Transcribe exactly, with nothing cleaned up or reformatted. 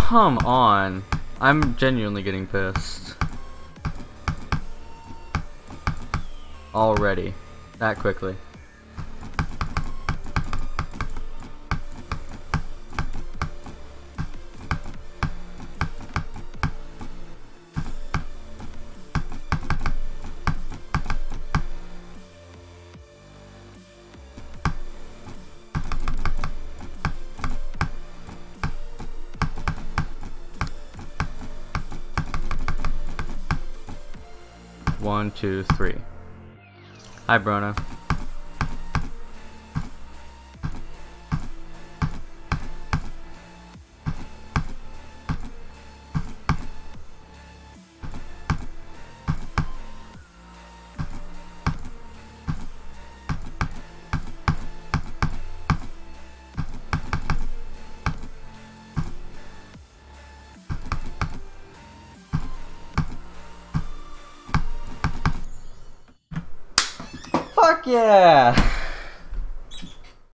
come on. I'm genuinely getting pissed. Already. That quickly. One, two, three. Hi, Brona. Fuck yeah!